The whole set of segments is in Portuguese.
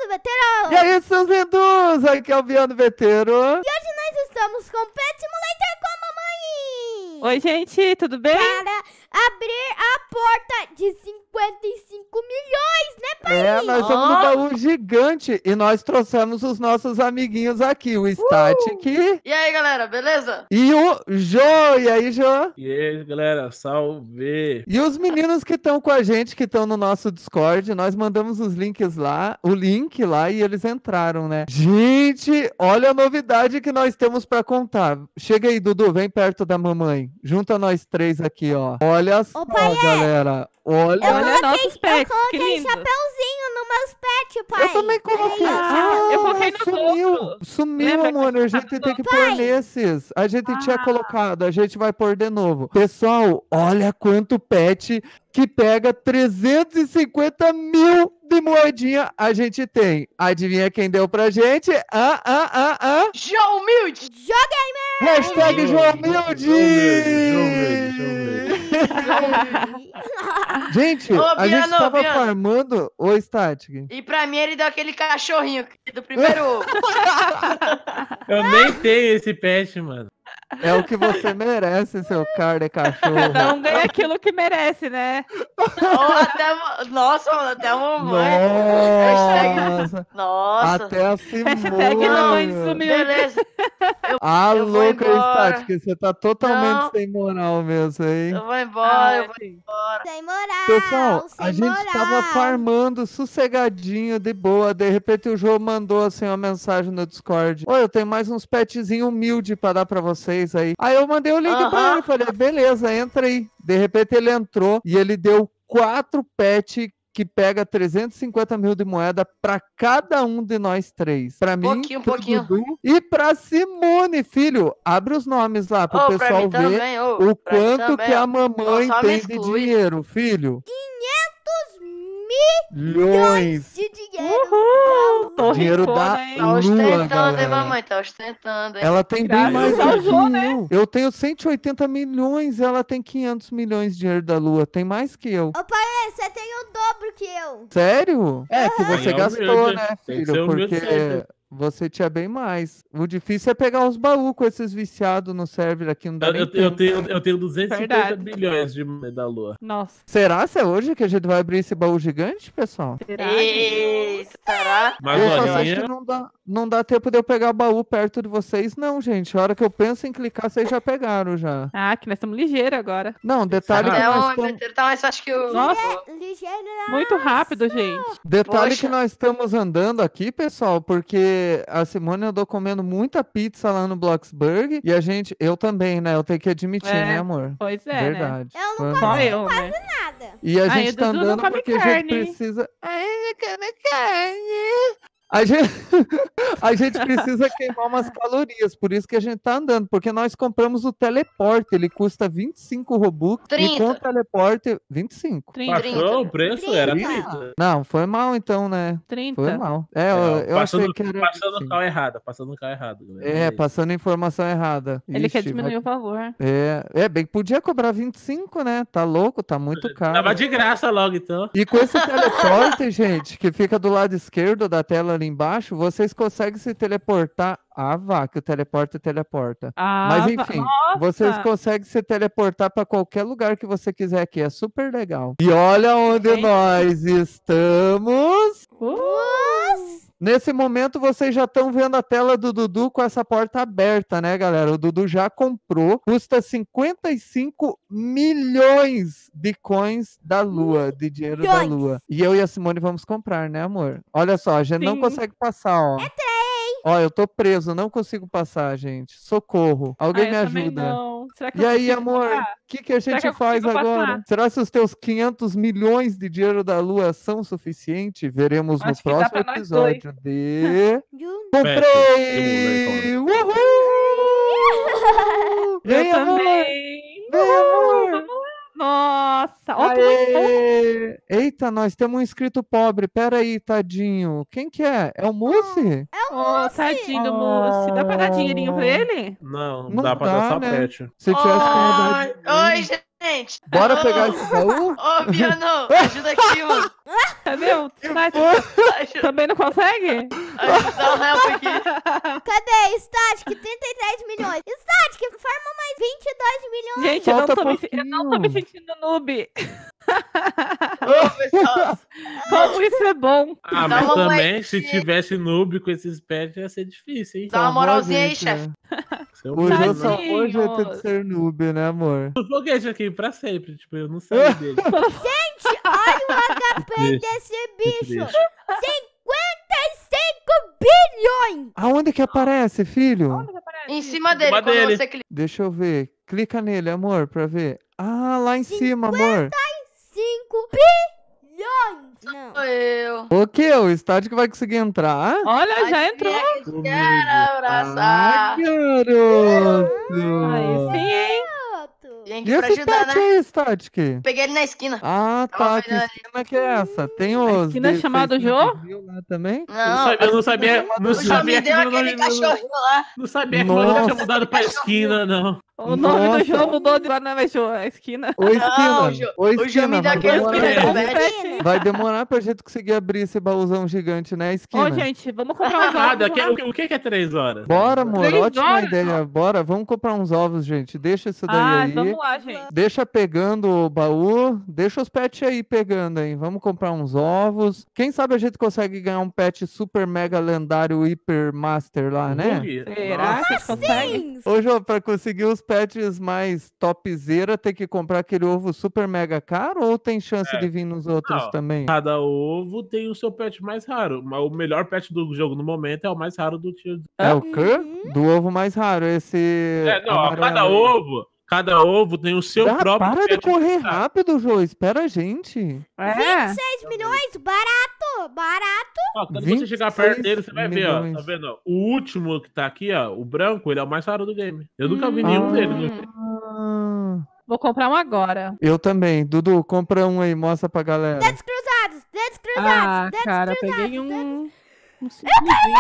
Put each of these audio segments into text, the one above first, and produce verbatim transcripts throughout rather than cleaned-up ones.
do Veteiro! E aí, seus lindos! Aqui é o Biano Veteiro. E hoje nós estamos com o Pet Simulator com a mamãe! Oi, gente, tudo bem? Para abrir a porta de cinquenta e cinco milhões, né, pai? É, nós estamos Oh. no baú gigante e nós trouxemos os nossos amiguinhos aqui, o Static E aí, galera, beleza? e o Jô. E aí, Jô? E aí, galera, salve! E os meninos que estão com a gente, que estão no nosso Discord, nós mandamos os links lá, o link lá e eles entraram, né? Gente, olha a novidade que nós temos pra contar. Chega aí, Dudu, vem perto da mamãe. Junta nós três aqui, ó. Olha só, pai, é. galera. Olha. Eu Olha coloquei, nossos eu pets, que coloquei lindos. chapeuzinho nos meus pets, pai. Eu também coloquei. Aí, Ah, eu coloquei no sumiu. outro. Sumiu, Lembra amor. que A eu gente tava tem que Pai. pôr nesses. A gente tinha Ah. colocado, a gente vai pôr de novo. Pessoal, olha quanto pet que pega trezentos e cinquenta mil de moedinha a gente tem. Adivinha quem deu pra gente? Ah, ah, ah, ah. João Humilde! Hashtag João- João João Humilde. Humilde, João Humilde, Gente, Ô, a gente Biano, tava Biano. farmando. Oi, Static. E pra mim ele deu aquele cachorrinho do primeiro ovo. Eu nem tenho esse pet, mano. É o que você merece, seu cara de cachorro. Não ganha aquilo que merece, né? Ó, até a- Nossa, mano, até a mamãe. Hashtag- Nossa, Nossa. até a Hashtag mamãe Simone. sumiu. Beleza. Ah, Eu vou louca, embora. Static, você tá totalmente Não. sem moral mesmo, hein? Eu vou embora, eu vou Ai, embora. Sem moral, Pessoal, sem a gente moral. tava farmando sossegadinho, de boa. De repente o João mandou assim uma mensagem no Discord. Oi, eu tenho mais uns petzinhos humildes pra dar pra vocês aí. Aí eu mandei o link pra Aham. ele, falei, beleza, entra aí. De repente ele entrou e ele deu quatro pets que pega trezentos e cinquenta mil de moeda pra cada um de nós três. Pra mim, Pouquinho, pro pouquinho. Dudu e pra Simone, filho. Abre os nomes lá pro Ô, pra pessoal mim ver também, ô. o pra mim quanto também, que a ó. mamãe Só me tem de exclui. dinheiro, filho. Milhões Milhões. de dinheiro. Uhul, tô Dinheiro ricona, da- hein? Tá Lua, ostentando, hein, galera. mamãe? Tá ostentando, hein? Ela tem bem Graças mais ao do que João, né? eu. Eu tenho cento e oitenta milhões, ela tem quinhentos milhões de dinheiro da Lua. Tem mais que eu. Ô, pai, você tem o dobro que eu. Sério? É que você Aí é gastou, humilde. né, Tem que filho? ser humilde Porque sempre. você tinha bem mais. O difícil é pegar os baús com esses viciados no server aqui. Não dá Eu, nem eu, tempo. eu tenho, eu tenho duzentos e cinquenta Verdade. bilhões de da Lua. Nossa, Será se é hoje que a gente vai abrir esse baú gigante, pessoal? será? Eita, será? Mas eu só acho olha, que não dá, não dá tempo de eu pegar o baú perto de vocês, não, gente. A hora que eu penso em clicar, vocês já pegaram já. Ah, que nós estamos ligeiros agora. Não, detalhe que Até nós o estamos... inventário tá mais fácil que o... Nossa, Ligeira. muito rápido, gente. Detalhe Poxa. que nós estamos andando aqui, pessoal, porque a Simone andou comendo muita pizza lá no Bloxburg e a gente, eu também, né? Eu tenho que admitir, É, né, amor? Pois é, né? Verdade. Eu não Foi Só mal. eu, né? Nada. E a Ah, gente e o tá Dudu não andando come porque a gente carne. precisa. Ai, eu quero carne. A gente... a gente precisa queimar umas calorias, por isso que a gente tá andando, porque nós compramos o teleporte, ele custa vinte e cinco Robux e trinta. com o teleporte vinte e cinco. trinta. Baixou o preço? Era trinta. trinta. Não, foi mal então, né? Foi trinta. mal. É, eu, É, eu passando achei que era passando vinte e o cinco. carro errado, passando o carro errado. galera. É, passando informação errada. Ele quer Ixi, diminuir vai- o valor. É, é, bem que podia cobrar vinte e cinco, né? Tá louco, tá muito caro. Tava de graça logo, então. E com esse teleporte, gente, que fica do lado esquerdo da tela ali embaixo, vocês conseguem se teleportar. Ah, vá, que o teleporte teleporta. Ah, Mas va- enfim, nossa. vocês conseguem se teleportar para qualquer lugar que você quiser aqui. É super legal. E olha onde Gente. nós estamos. Uh, Nesse momento, vocês já estão vendo a tela do Dudu com essa porta aberta, né, galera? O Dudu já comprou, custa cinquenta e cinco milhões de coins da Lua, de dinheiro da Milhões. Lua. E eu e a Simone vamos comprar, né, amor? Olha só, a gente não Sim. consegue passar, ó. Ó, eu tô preso, não consigo passar, gente. Socorro. Alguém ah, me eu também ajuda. não. Será que E eu aí, consigo amor, o passar? que, que a Será gente que eu faz consigo agora? passar? Será que os teus quinhentos milhões de dinheiro da Lua são suficientes? Veremos no Acho que dá próximo pra nós dois. episódio de... Jun- Comprei! Uhul! Eu Vem, amor! também. Vem, amor! Nossa, ó, tudo bom. Aê! Eita, nós temos um inscrito pobre. Pera aí, tadinho. Quem que é? É o Mussi? Ô, tadinho do Mussi. Dá pra dar dinheirinho pra ele? Não, Não dá pra dá, dar só né? pet. Se tivesse Oi, qualidade... oi, gente. Bora Ô, pegar esse baú? Ô, Biano, ajuda aqui, mano. Cadê o Tati? Ajuda, Também não consegue? ajuda o help aqui. Cadê? Static, trinta e três milhões. Static, farma mais vinte e dois milhões. Gente, eu não, Falta tô me, eu não tô me pouquinho. sentindo noob. Ô, pessoal. Como isso é bom. Ah, Dá mas uma também, se moedinha. tivesse noob com esses pets, ia ser difícil, hein? Dá uma Salvou a moralzinha aí, gente, chefe. né? Seu O Jô filho, né? salvou o jeito de ser noob, né, amor? O foguete aqui pra sempre, tipo, eu não saio dele. Gente, olha o H P Triste, desse bicho. triste. cinquenta e cinco bilhões. Aonde que aparece, filho? Em cima dele, cima quando dele. você clica. Deixa eu ver. Clica nele, amor, pra ver. Ah, lá em cima, amor. cinco bilhões. Não. Sou eu. O que? O Static vai conseguir entrar? Olha, já Ai, entrou. quem é que quer Ah, abraçar? garoto! Aí sim, hein? Pronto. Vem E aqui pra esse ajudar, pet né? aí, Static? Peguei ele na esquina. Ah, Tava tá. Que vendo ali. esquina que é essa? Tem os... esquina de chamado seiscentos Jô? mil lá também? Eu Não, não sabia, eu não sabia, não o Jô sabia me que deu meu aquele nome, cachorrinho lá. não sabia que meu nome Nossa. tinha mudado pra esquina, não. O nome Nossa. do jogo mudou de agora não é mais jogo, é a esquina. Ô, esquina. Não, o Jô- Ô, o Jô esquina, me deu vai aquele demorar, primeiro pra pet. gente, Esquina. vai demorar pra gente conseguir abrir esse baúzão gigante, né, esquina? Ô, gente, vamos comprar uns Nada, ovos que- lá. o, que- o que que é três horas? Bora, amor. Três Ótima horas? ideia. Bora, vamos comprar uns ovos, gente. Deixa isso daí Ah, aí. vamos lá, gente. Deixa pegando o baú. Deixa os pets aí pegando aí. Vamos comprar uns ovos. Quem sabe a gente consegue ganhar um pet super mega lendário hiper master lá, né? Bug? Será Nossa. que a gente consegue? Sim. Ô, Jô, pra conseguir os pets mais topzera, tem que comprar aquele ovo super mega caro ou tem chance É. de vir nos outros Não. também? Cada ovo tem o seu pet mais raro, mas o melhor pet do jogo no momento é o mais raro do tio. É o quê? Uhum. Do ovo mais raro, esse. É, não, amarelo cada aí. ovo, cada ovo tem o seu Ah, próprio para de pet. correr mais raro. rápido, Jô. Espera a gente. É. seis milhões, barato, barato. Ó, quando vinte você e chegar seis perto dele, você vai ver, ó. milhões. Tá vendo? Ó? O último que tá aqui, ó, o branco, ele é o mais raro do game. Eu nunca vi Hum. nenhum Ah. dele. No... Ah, Vou comprar um agora. eu também. Dudu, compra um aí, mostra pra galera. Dedos cruzados, dedos Ah, cruzados, dedos cara, eu cruzados. peguei um... um simplesinho.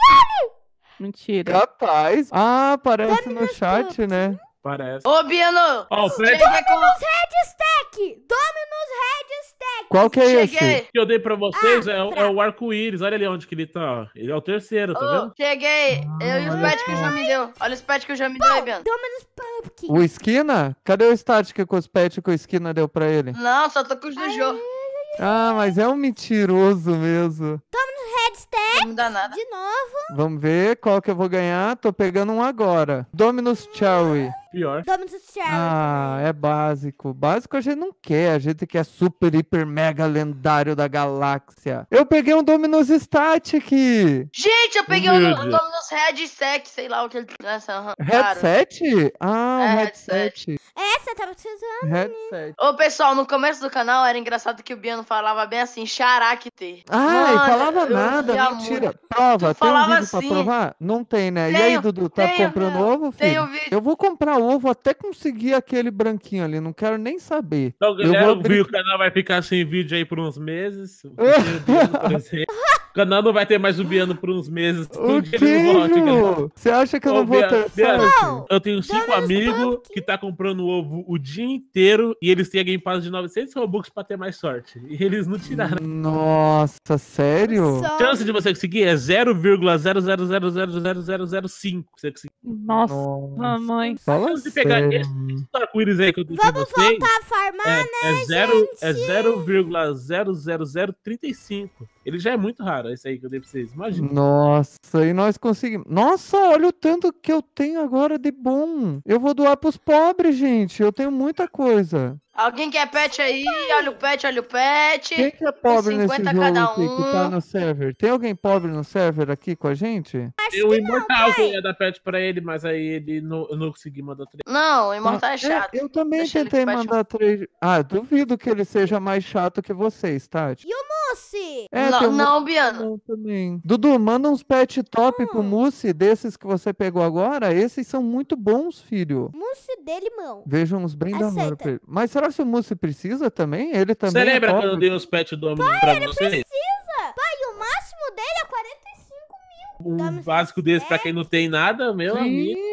Mentira. Capaz. Ah, aparece no chat, né? Parece. Ô, Biano. Ó, o pet Cheguei com... Red Stack, Dominus Red Stack. Qual que é esse? Cheguei. que eu dei pra vocês Ah, é, o- é o arco-íris. Olha ali onde que ele tá. ó. Ele é o terceiro, tá Ô, vendo? cheguei. Eu e os olha pets que o só. João me deu. Olha os pets que o João me deu aí, Biano. Dominus Pumpkin. O esquina? Cadê o static que os pets que o esquina deu pra ele? Não, só tô com os do Jô. Ah, mas é um mentiroso mesmo. Red Stack, Não me dá nada. de novo. Vamos ver qual que eu vou ganhar. Tô pegando um agora. Dominus Cherry. Pior. Dominus Cherry. Ah, é básico. Básico a gente não quer. A gente quer super, hiper, mega lendário da galáxia. Eu peguei um Dominus Static. Gente, eu peguei o Humilde. nome dos Red Stack, sei lá o que ele... Essa, aham, claro. Headset? Ah, É, um headset. headset. Essa eu tava precisando. Headset. Ô, pessoal, no começo do canal era engraçado que o Biano falava bem assim, xaracte. Ah, e Mano, falava eu nada, via mentira. muito. Prova, Tu tem um falava vídeo pra assim. provar? Não tem, né? e aí, Tenho, Dudu, tá tenho, comprando ovo, filho? Tem o vídeo. Eu vou comprar ovo até conseguir aquele branquinho ali, não quero nem saber. Então, Eu galera, vou o abrir- o canal vai ficar sem vídeo aí por uns meses. O Biano, por exemplo. O canal não vai ter mais o Biano por uns meses. O Um dia ele não volte, galera. queijo! Você acha que eu Ô, não vou Bia- ter Bia- sorte? Não. Eu tenho cinco Dominus amigos Pumpkin. que tá comprando ovo o dia inteiro e eles têm a Game Pass de novecentos Robux pra ter mais sorte. E eles não tiraram. Nossa, sério? Só- A chance de você conseguir é zero vírgula zero zero zero zero zero zero zero cinco. Você conseguir. Nossa, Nossa, mãe. fala Se pegar sério. esse arco-íris aí que eu dei pra Vamos vocês, voltar a farmar, é, né, é zero é gente? zero vírgula zero zero zero trinta e cinco. Ele já é muito raro, esse aí que eu dei pra vocês. Imagina. Nossa, e nós conseguimos. Nossa, olha o tanto que eu tenho agora de bom. Eu vou doar pros pobres, gente. Eu tenho muita coisa. Alguém quer pet aí? Olha o pet, olha o pet. Quem que é pobre nesse cinquenta jogo cada aqui que tá um. no server? Tem alguém pobre no server aqui com a gente? Tem o Imortal que eu ia dar pet pra ele, mas aí ele não, eu não consegui mandar três. Não, o Imortal é chato. eu também Deixa ele tentei com pet. mandar três. Ah, duvido que ele seja mais chato que vocês, Tati. Moçi. É, não, tem um não, Biano. Não, também. Dudu, manda uns pet top pro Hum. Mussi, desses que você pegou agora. Esses são muito bons, filho. Mousse de limão. Vejam uns bem da hora Aceita. pra ele. Mas será que o Mussi precisa também? Ele também Você é lembra pobre? quando eu dei os pet do Omni pra vocês? Pai, o máximo dele é quarenta e cinco mil. Um Dá-me básico desse pra quem não tem nada, meu amigo. Sim,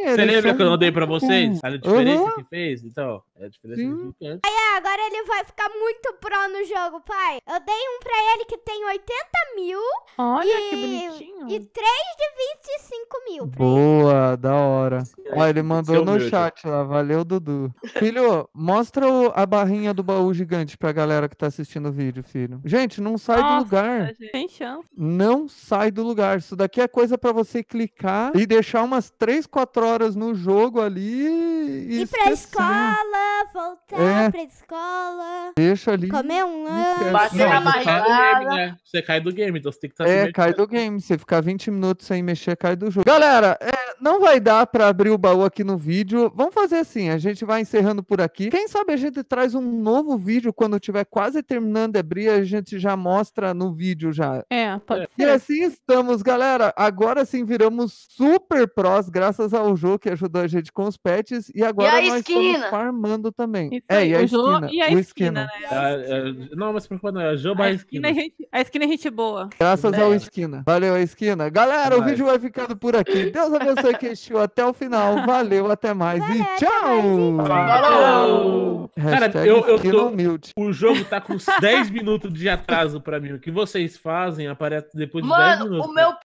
eles Você lembra são que eu mandei muito pra vocês? bons. A diferença Aham. que fez? Então, é a diferença Sim. gigante. É, agora ele vai ficar muito pro no jogo, pai. Eu dei um pra ele que tem oitenta mil Olha e, que bonitinho. e três de vinte e cinco mil pra ele. Boa, da hora. Ó, ele mandou Seu no humilde. chat lá, valeu, Dudu. Filho, mostra o- a barrinha do baú gigante pra galera que tá assistindo o vídeo, filho. Gente, não sai do Nossa, lugar. gente, Tem chance. Não sai do lugar. Isso daqui é coisa pra você clicar e deixar umas três, quatro horas no jogo ali e Ir pra esquecer. escola, voltar É. pra escola, Deixa ali. comer um esquece. lanche. Bater na Não, você cai do game, barrigada. né? Você cai do game, então você tem que estar É, cai do game. Você ficar vinte minutos sem mexer, cai do jogo. Galera, é, não vai dar pra abrir o baú aqui no vídeo. Vamos fazer assim, a gente vai encerrando por aqui. Quem sabe a gente traz um novo vídeo quando tiver quase terminando de abrir, a gente já mostra no vídeo já. É, pode E ser. assim estamos, galera. Agora sim viramos super prós, graças ao jogo que ajudou a gente com os pets. E agora a nós esquina? estamos farmando também. Isso É, aí, e a o Jô esquina. e a o esquina, né? Ah, é, não, mas por favor, não, é Jô A barra esquina, é esquina. gente, a esquina é gente boa. Graças ao É. Esquina. Valeu, Esquina. Galera, o Até vídeo vai ficando por aqui. Deus abençoe quem assistiu até o final. Valeu, até mais Valeu, e até tchau! Falou! Cara, Hashtag eu- eu Esquina tô- humilde. O jogo tá com uns dez minutos de atraso pra mim. O que vocês fazem aparece depois de dez Mano, minutos. o meu